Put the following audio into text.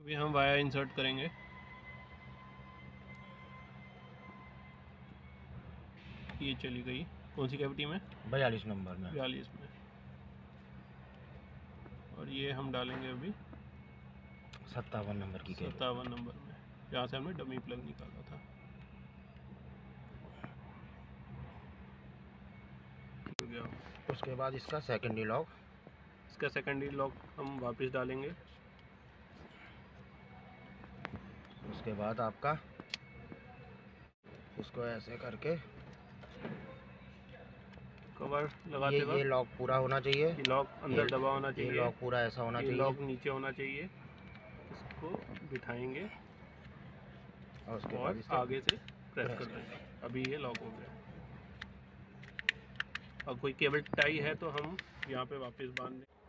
अभी हम wire insert करेंगे। ये चली गई कौन सी कैविटी में? 42 नंबर में। 42 में। और ये हम डालेंगे अभी 57 नंबर की कैविटी। 57 नंबर में, जहाँ से हमने डमी प्लग निकाला था। उसके बाद इसका सेकेंडरी लॉक, हम वापस डालेंगे। उसके बाद आपका इसको ऐसे करके कवर लगाते वक्त ये लॉक पूरा होना चाहिए। ये लॉक अंदर दबा होना चाहिए। ये लॉक पूरा ऐसा होना चाहिए। लॉक नीचे होना चाहिए। इसको बिठाएंगे और उसके और बाद आगे से प्रेस कर देंगे। अभी ये लॉक हो गया। अब कोई केबल टाई है तो हम यहाँ पे वापस बांध दें।